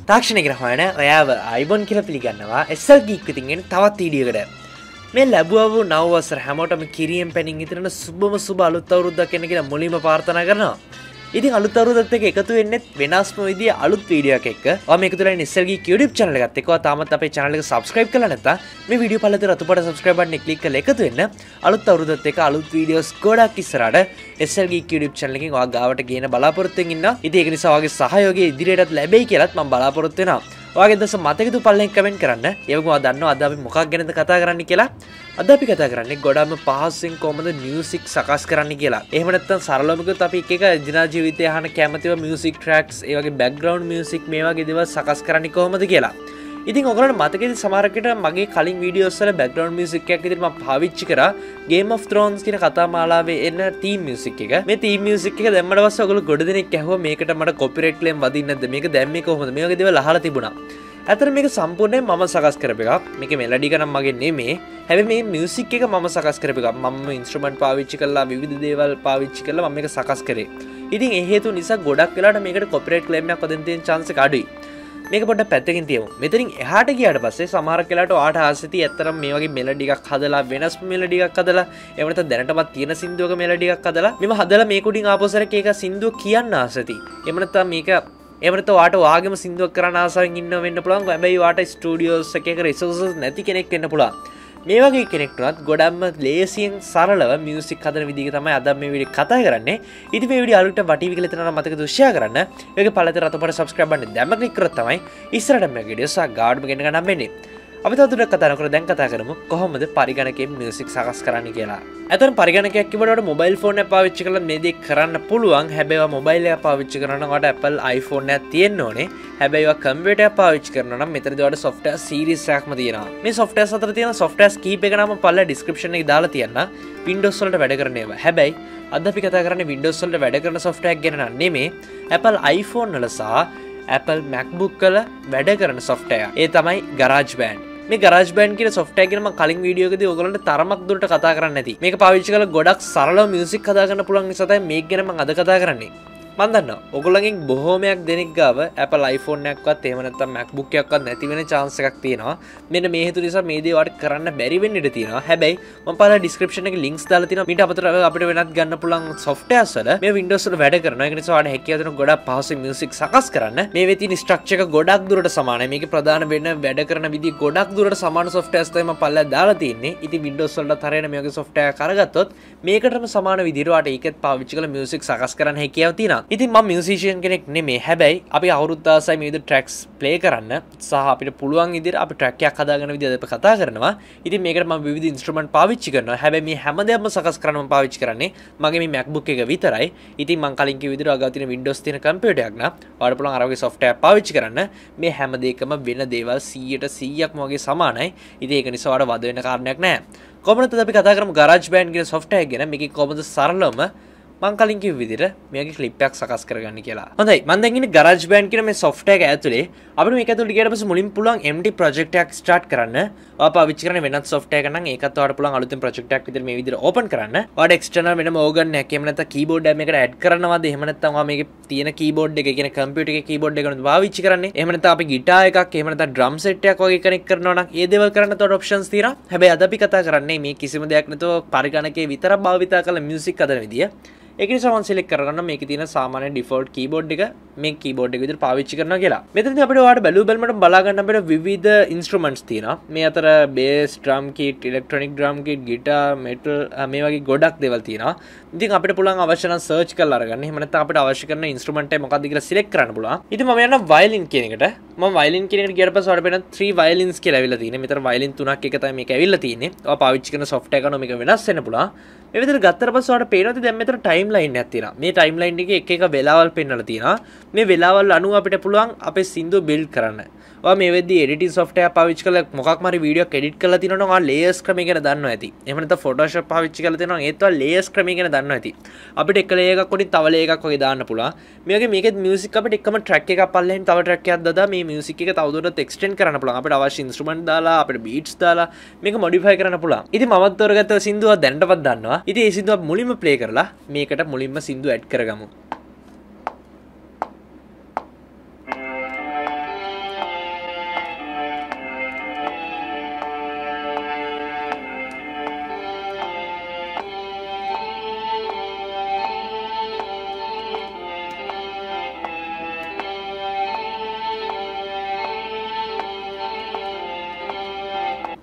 තාක්ෂණික හොයන ඔයාව අයිබොන් කියලා පිළිගන්නවා SL Geek විතින් එන තවත් වීඩියෝකට. මේ ලැබුවා වූ නව වසර හැමෝටම කිරියෙන් පැනින් ඉතිරෙන සුබ අලුත් අවුරුද්දක් එන්න කියලා මුලින්ම ප්‍රාර්ථනා කරනවා. ඉතින් අලුත් අවුරුද්දත් එක්ක එකතු වෙන්නේ වෙනස්ම විදිය අලුත් වීඩියෝ එකක් එක්ක. ඔයා මේක තුලින් SL Geek YouTube channel එකත් එක්ක ඔයා තාමත් අපේ channel එක subscribe කරලා නැත්නම් මේ වීඩියෝ පළල රතු පාට subscribe button එක click කරලා එකතු වෙන්න. අලුත් අවුරුද්දත් එක්ක අලුත් වීඩියෝස් ගොඩක් ඉස්සරහට SL Geek YouTube channel එකෙන් ඔයා ගාවට ගේන බලාපොරොත්තු වෙමින් ඉන්නවා. ඉතින් ඒක නිසා ඔයාගේ සහයෝගය ඉදිරියටත් ලැබෙයි කියලාත් මම බලාපොරොත්තු වෙනවා. ඔයාගේ දස මතකතු පල්ලෙන් කමෙන්ට් කරන්න. ඒවගේම ඔයා දන්නවා අද අපි මොකක් ගැනද කතා කරන්න කියලා. අද අපි කතා කරන්නේ ගොඩක්ම පහසුවෙන් කොහොමද මියුසික් සකස් කරන්න කියලා. එහෙම නැත්නම් සරලවම කිව්වොත් අපි එක දිනා ජීවිතය අහන කැමතිව මියුසික් ට්‍රැක්ස්, ඒ වගේ බෑග්ග්‍රවුන්ඩ් මියුසික් මේ වගේ දේවල් සකස් කරන්නේ කොහොමද කියලා. ඉතින් ඔයගොල්ලන්ට මතකද සමහරකට මගේ කලින් වීඩියෝස් වල බෑග්ග්‍රවුන්ඩ් මියුසික් එකක් විදිහට මම පාවිච්චි කරා Game of Thrones කියන කතා මාලාවේ එන තීම් මියුසික් එක. මේ තීම් මියුසික් එක දැම්මට පස්සේ ඔයගොල්ලෝ ගොඩ දෙනෙක් ඇහුවා මේකට මට කොපිරයිට් ක්ලේම් වදින්නේ නැද්ද? මේක දැම්මේ කොහොමද? මේ වගේ දේවල් අහලා තිබුණා. ඇත්තට මේක සම්පූර්ණයෙන් මම සකස් කරපු එකක්. මේකේ මෙලඩි එක නම් මගේ නෙමෙයි. හැබැයි මේ මියුසික් එක මම සකස් කරපු එකක්. මම ඉන්ස්ට්‍රුමන්ට් පාවිච්චි කරලා විවිධ දේවල් පාවිච්චි කරලා මම මේක සකස් කරේ. ඉතින් ඒ හේතු නිසා ගොඩක් වෙලාවට මේකට කොපිරයිට් ක්ලේම් එකක් වදින්න තියෙන chance එක අඩුයි. මේක පොඩ්ඩක් පැත්තකින් තියමු. මෙතනින් එහාට ගියාට පස්සේ සමහර වෙලාවට ඔයාට ආසති ඇත්තටම මේ වගේ මෙලඩි එකක් හදලා වෙනස් මෙලඩි එකක් හදලා එහෙම නැත්නම් දැනටමත් තියෙන සින්දුවක මෙලඩි එකක් හදලා මෙව හදලා මේක උඩින් ආපස්සට ඒක සින්දුව කියන්න ආසති. එහෙම නැත්නම් මේක එහෙම නැත්නම් ඔයාට ඔයාගේම සින්දුවක් කරන්න ආසාවෙන් ඉන්නව වෙන්න පුළුවන්. හැබැයි ඔයාට ස්ටුඩියෝස් එකක රිසෝසස් නැති කෙනෙක් වෙන්න පුළුවන්. මේ වගේ කෙනෙක්ට උනත් ගොඩක්ම ලේසියෙන් සරලව මියුසික් හදන විදිහ තමයි අද මේ වීඩියෝ කතා කරන්නේ. ඉතින් මේ වීඩියෝ අලුත් වටීවි කියලා තනන මතකද ෂෙයා කරන්න. ඒකේ පළත රතුපට subscribe බටන් දැම්ම ක්ලික් කරොත් තමයි ඉස්සරහට මේ වීඩියෝ සහ ගාඩ්ම ගෙන්න ගන්න වෙන්නේ. අපි තවදුරටත් කතා කරමු. දැන් කතා කරමු කොහොමද පරිගණකයෙන් මියුසික් සකස් කරන්න කියලා. ඇත්තටම පරිගණකයක් කිව්වට මොබයිල් ෆෝන් එක පාවිච්චි කරලා මේ දේ කරන්න පුළුවන්. හැබැයි ඔයා මොබයිල් එක පාවිච්චි කරනවා නම් ඔයාට Apple iPhone එකක් තියෙන්න ඕනේ. හැබැයි ඔයා කම්පියුටර් එක පාවිච්චි කරනවා නම් මෙතනදී ඔයාට software series එකක්ම තියෙනවා. මේ softwares අතර තියෙන softwares කීප එක නම් පල්ලා description එකේ දාලා තියන්න. Windows වලට වැඩ කරන ඒවා. හැබැයි අද අපි කතා කරන්නේ Windows වලට වැඩ කරන software එක ගැන නෙමෙයි. Apple iPhone වල සහ Apple MacBook වල වැඩ කරන software. ඒ තමයි GarageBand. මේ GarageBand කියන software ගැන මම කලින් වීඩියෝ එකදී ඔයගොල්ලන්ට තරමක් දුරට කතා කරන්නේ නැති. මේක පාවිච්චි කරලා ගොඩක් සරලව මියුසික් හදා ගන්න පුළුවන් නිසා තමයි මේක ගැන මම අද කතා කරන්නේ. මම දන්නවා ඔයගොල්ලන්ගෙන් බොහෝමයක් දෙනෙක් ගාව Apple iPhone එකක්වත් එහෙම නැත්නම් MacBook එකක්වත් නැති වෙන chance එකක් තියෙනවා. මෙන්න මේ හේතු නිසා මේ දේ වට කරන්න බැරි වෙන්න ඉඩ තියෙනවා. හැබැයි මම පහළ description එකේ links දාලා තියෙනවා. මීට අමතරව අපිට වෙනත් ගන්න පුළුවන් softwares වල මේ Windows වල වැඩ කරනවා. ඒක නිසා ඔයාලට හැකියාව දෙන ගොඩක් පහසුවෙන් music සකස් කරන්න. මේ වෙ තියෙන structure එක ගොඩක් දුරට සමානයි. මේකේ ප්‍රධාන වෙන වැඩ කරන විදිහ ගොඩක් දුරට සමාන softwares තමයි මම පහළ දාලා තියෙන්නේ. ඉතින් Windows වලට හරියන මේ වගේ software කරගත්තොත් මේකටම සමාන විදිහට ඔයාලට ඒකත් පාවිච්චි කරලා music සකස් කරන්න හැකියාව තියෙනවා. ඉතින් මම musician කෙනෙක් නෙමෙයි. හැබැයි අපි අවුරුද්ද ආසයි මේ විදිහට tracks play කරන්න සහ අපිට පුළුවන් විදිහට අපි track එකක් හදාගන්න විදිහ අපි කතා කරනවා. ඉතින් මේකට මම විවිධ instrument පාවිච්චි කරනවා. හැබැයි මේ හැමදේම සකස් කරන්න මම පාවිච්චි කරන්නේ මගේ මේ MacBook එක විතරයි. ඉතින් මම කලින් කිව්ව විදිහට අගාව තියෙන Windows තියෙන කම්පියුටර් එකක් නම් ඔයාලට පුළුවන් අර වගේ software පාවිච්චි කරන්න. මේ හැම දෙයකම වෙන දේවල් 100%ක්ම වගේ සමානයි. ඉතින් ඒක නිසා ඔයාලට වද වෙන කාරණයක් නැහැ. කොහොමද අපි කතා කරමු GarageBand කියන software එක ගැන. මේකේ කොහොමද සරලවම මං කලින් කිව්ව විදිහට මේකේ ක්ලිප් එකක් සකස් කරගන්න කියලා. හොඳයි මම දැන් ඉන්නේ GarageBand කියන මේ software එක ඇතුලේ. අපිට මේක ඇතුලේ ගියට පස්සේ මුලින් පුළුවන් empty project එකක් start කරන්න. ඔයා පාවිච්චි කරන වෙනත් software එකක් නම් ඒකත් ඔයාලට පුළුවන් අලුතෙන් project එකක් විදිහට මේ විදිහට open කරන්න. ඔයාලට external වෙනම organ එකක් එහෙම නැත්නම් keyboard එකක් මේකට add කරනවද? එහෙම නැත්නම් ඔයා මේකේ තියෙන keyboard එක, ඒ කියන්නේ computer එකේ keyboard එක ගන්න පාවිච්චි කරන්නේ. එහෙම නැත්නම් අපි guitar එකක්, එහෙම නැත්නම් drum set එකක් වගේ connect කරනවා නම් ඒ දේවල් කරන්න තවත් options තියෙනවා. හැබැයි අද අපි කතා කරන්නේ මේ කිසිම දෙයක් නැතුව පරිගණකයේ විතරක් භාවිතා කරලා music හදන විදිය. ඒක නිසා මම select කරගන්න මේකේ තියෙන සාමාන්‍ය default keyboard එක මේ keyboard එක විදිහට පාවිච්චි කරනවා කියලා. මෙතනදී අපිට ඔයාලට බැලුවමට බලා ගන්න අපිට විවිධ instruments තියෙනවා. මේ අතර bass, drum kit, electronic drum kit, guitar, metal මේ වගේ ගොඩක් දේවල් තියෙනවා. ඉතින් අපිට පුළුවන් අවශ්‍ය නම් search කරලා අරගන්න. එහෙම නැත්නම් අපිට අවශ්‍ය කරන instrument එක මොකක්ද කියලා select කරන්න පුළුවන්. ඉතින් මම යනවා violin කියන එකට. මම violin කියන එකට ගියට පස්සේ ඔයාලට පේන 3 violins කියලා ඇවිල්ලා තියෙනවා. මෙතන violin 3ක් එක තමයි මේක ඇවිල්ලා තියෙන්නේ. ඔයා පාවිච්චි කරන software එක මේක වෙනස් වෙන්න පුළුවන්. මේ විදිහට ගත්තට පස්සේ ඔයාලට පේනවා දැන් මෙතන timeline එකක් තියෙනවා. මේ timeline එකේ එක වෙලාවල් පෙන්වලා තියෙනවා. මේ වෙලාවල් අනුව අපිට පුළුවන් අපේ සින්දුව build කරන්න. ඔයා මේ වෙද්දී editing software පාවිච්චි කරලා මොකක් හරි වීඩියෝ එකක් edit කරලා තියෙනවා නම් ඔයා layers ක්‍රමය ගැන දන්නවා ඇති. එහෙම නැත්නම් Photoshop පාවිච්චි කරලා තියෙනවා නම් ඒත් ඔයා layers ක්‍රමය ගැන දන්නවා ඇති. අපිට එක layer එකක් උඩින් තව layer එකක් වගේ දාන්න පුළුවන්. මේ වගේ මේකෙත් music අපිට එකම track එකක් පල්ලෙන් තව track එකක් දාලා මේ music එක තවදුරටත් extend කරන්න පුළුවන්. අපිට අවශ්‍ය instrument දාලා අපිට beats දාලා මේක modify කරන්න පුළුවන්. ඉතින් මමත් තෝරගත්ත සින්දුව දැනටවත් දන්නවා. ඉතින් මේ සින්දුව මුලින්ම play කරලා මේකට මුලින්ම සින්දුව add කරගමු.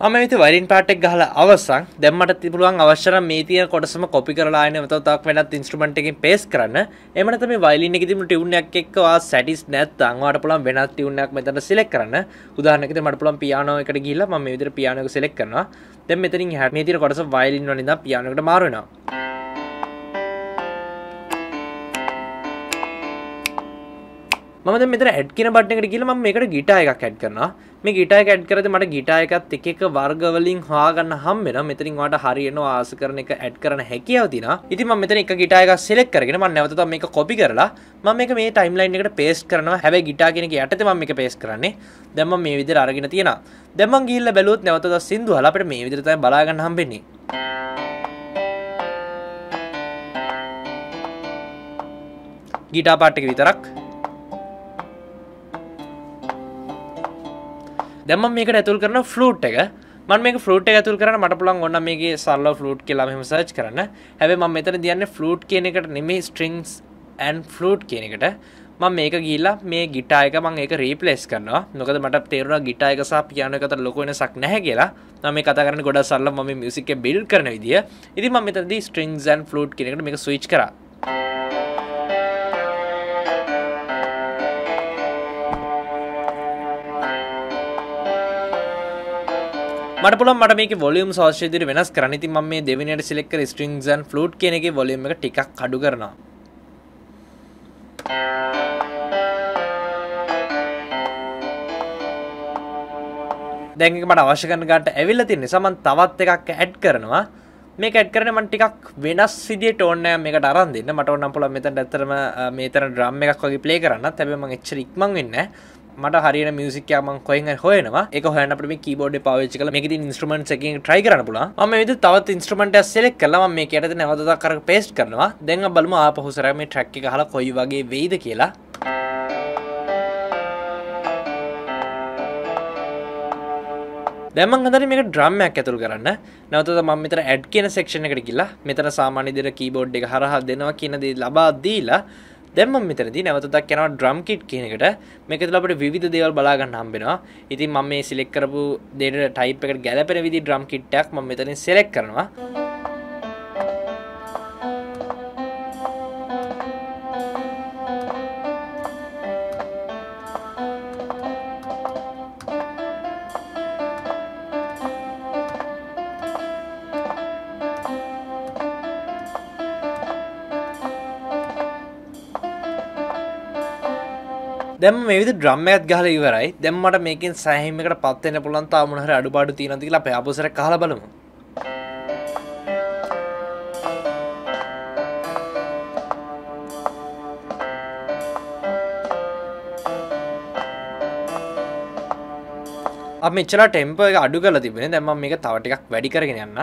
මම මේ වයලින් පාර්ට් එක ගහලා අවසන්. දැන් මට පුළුවන් අවශ්‍ය නම් මේ තියෙන කොටසම කොපි කරලා ආයෙ තවත් වෙනත් ඉන්ස්ට්‍රුමන්ට් එකකින් පේස්ට් කරන්න. එහෙම නැත්නම් මේ වයලින් එකේ තිබුණු ටියුන් එකක් එක්ක ඔයා සැටිස් නැත්නම් ඔයාලට පුළුවන් වෙනත් ටියුන් එකක් මෙතන සිලෙක්ට් කරන්න. උදාහරණයකට මට පුළුවන් පියානෝ එකට ගිහිල්ලා මම මේ විදිහට පියානෝ එක සිලෙක්ට් කරනවා. දැන් මෙතනින් එහාට මේ තියෙන කොටස වයලින් වලින් ඉඳන් පියානෝ එකට මාරු වෙනවා. මම දැන් මෙතන ඇඩ් කියන බටන් එකට ගිහලා මම මේකට ගිටාර් එකක් ඇඩ් කරනවා. මේ ගිටාර් එක ඇඩ් කරද්දී මට ගිටාර් එකත් එක එක වර්ග වලින් හොයාගන්න හම්බ වෙනවා. මෙතනින් ඔයාලට හරියනවා ආස කරන එක ඇඩ් කරන්න හැකියාව තියෙනවා. ඉතින් මම මෙතන එක ගිටාර් එකක් සිලෙක්ට් කරගෙන මම නැවත තව මේක කොපි කරලා මම මේක මේ ටයිම්ලයින් එකට පේස්ට් කරනවා. හැබැයි ගිටාර් කියන එක යටතේ මම මේක පේස්ට් කරන්නේ. දැන් මම මේ විදිහට අරගෙන තියෙනවා. දැන් මම ගිහිල්ලා බැලුවොත් නැවත තව සින්දු අහලා අපිට මේ විදිහට තමයි බලා ගන්න හම්බෙන්නේ. ගිටාර් පාර්ට් එක විතරක්. දැන් මම මේකට ඇතුල් කරන ෆ්ලූට් එක මම මේක ෆ්ලූට් එක ඇතුල් කරන්න මට පුළුවන් ඕන මේකේ සරල ෆ්ලූට් කියලා මෙහෙම සර්ච් කරන්න. හැබැයි මම මෙතන දියන්නේ ෆ්ලූට් කියන එකට නෙමෙයි ස්ට්‍රින්ග්ස් ඇන්ඩ් ෆ්ලූට් කියන එකට. මම මේක ගිහිල්ලා මේ ගිටාර් එක මම ඒක රීප්ලේස් කරනවා. මොකද මට තේරුණා ගිටාර් එක සහ පියානෝ එක අතර ලොකු වෙනසක් නැහැ කියලා. මම මේ කතා කරන්නේ ගොඩක් සරල මම මේ මියුසික් එක බිල්ඩ් කරන විදිය. ඉතින් මම මෙතනදී ස්ට්‍රින්ග්ස් ඇන්ඩ් ෆ්ලූට් කියන එකට මේක ස්විච් කරා. මට පුළුවන් මට මේකේ වොලියුම් අවශ්‍ය විදිහට වෙනස් කරන්න. ඉතින් මම මේ දෙවෙනියට සිලෙක්ට් කර ස්ට්‍රින්ග්ස් ඇන්ඩ් ෆ්ලූට් කියන එකේ වොලියුම් එක ටිකක් අඩු කරනවා. දැන් එක මට අවශ්‍ය කරන ගානට ඇවිල්ලා තියෙන නිසා මම තවත් එකක් ඇඩ් කරනවා. මේක ඇඩ් කරන්නේ මම ටිකක් වෙනස් විදිහේ ටෝන් එකක් මේකට අරන් දෙන්න. මට ඕන නම් පුළුවන් මෙතනට ඇත්තටම මේතන ඩ්‍රම් එකක් වගේ ප්ලේ කරන්නත්. හැබැයි මම එච්චර ඉක්මන් වෙන්නේ නැහැ. මට හරියන මියුසික් එකක් මම කොහෙන් හරි හොයනවා. ඒක හොයන්න අපිට මේ කීබෝඩ් එක පාවිච්චි කරලා මේකේ තියෙන ඉන්ස්ට්‍රුමන්ට්ස් එකකින් try කරන්න පුළුවන්. මම මේ විදිහට තවත් ඉන්ස්ට්‍රුමන්ට් එකක් select කරලා මම මේක යටතේ නැවතත් කරලා paste කරනවා. දැන් අපි බලමු ආපහු සරා මේ track එක අහලා කොයි වගේ වෙයිද කියලා. දැන් මම හදන්නේ මේක ඩ්‍රම් එකක් ඇතුල් කරන්න. නැවතත් මම මෙතන add කියන section එකට ගිහලා මෙතන සාමාන්‍ය විදිහට keyboard එක හරහා දෙනවා කියන දේ ලබා දීලා දැන් මම මෙතනදී නැවතත් යනවා drum kit කියන එකට. මේක තුළ අපිට විවිධ දේවල් බලා ගන්න හම්බ වෙනවා. ඉතින් මම මේ select කරපු දෙයට type එකට ගැලපෙන විදිහේ drum kit එකක් මම මෙතනින් select කරනවා. දැන් මේ විදිහට ඩ්‍රම් එකක් ගහලා ඉවරයි. දැන් මට මේකෙන් සෑහීම් එකකට පත් වෙන්න පුළුවන් තාම මොන හරි අඩුපාඩු තියෙනවද කියලා අපි ආපස්සට අහලා බලමු. අපි මෙච්චර ටෙම්පෝ එක අඩු කරලා තිබුණේ. දැන් මම මේක තව ටිකක් වැඩි කරගෙන යන්න.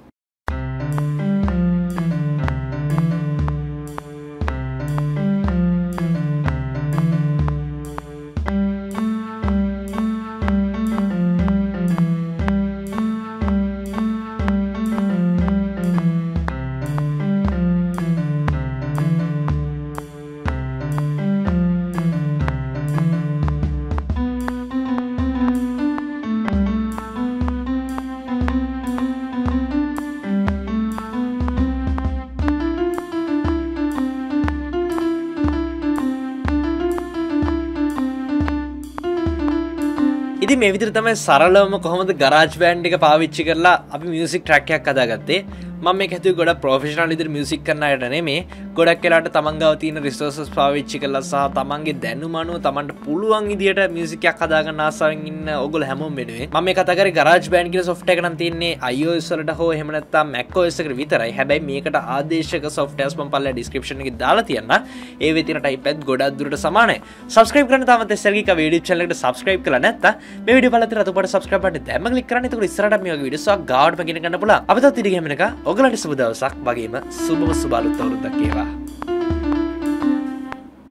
ඉතින් මේ විදිහට තමයි සරලවම කොහොමද ගරාජ් බෑන්ඩ් එක පාවිච්චි කරලා අපි මියුසික් ට්‍රැක් එකක් හදාගත්තේ. මම මේක හිතුවේ ගොඩක් ප්‍රොෆෙෂනල් විදිහට මියුසික් කරන අයට නෙමෙයි. ගොඩක් වෙලාවට තමන් ගාව තියෙන රිසෝසස් පාවිච්චි කරලා සහ තමන්ගේ දැනුම අනුව තමන්ට පුළුවන් විදිහට මියුසික් එකක් හදාගන්න ආසාවෙන් ඉන්න ඕගොල්ලෝ හැමෝම වෙනුවෙන් මම මේ කතා කරේ ගරාජ් බෑන්ඩ් කියන software එක නම් තියෙන්නේ iOS වලට හෝ එහෙම නැත්නම් Mac OS එකට විතරයි. හැබැයි මේකට ආදේශක softwares මම පල්ලා description එකේ දාලා තියන්න. ඒ වෙ තියෙන type එකත් ගොඩක් දුරට සමානයි. subscribe කරන්න තාමත් SLGK video channel එකට subscribe කරලා නැත්නම් මේ වීඩියෝ බලලා තියෙන අතපොට subscribe button දැම්ම click කරන්න. එතකොට ඉස්සරහට මේ වගේ වීඩියෝස් එකක් ගාවට මගින ගන්න පුළුවන්. අපි තවත් ඉදිරියට යමනක ඔයගලන්ට සුබ දවසක් වගේම සුබම සුබ අලුත් අවුරුද්දක් වේවා.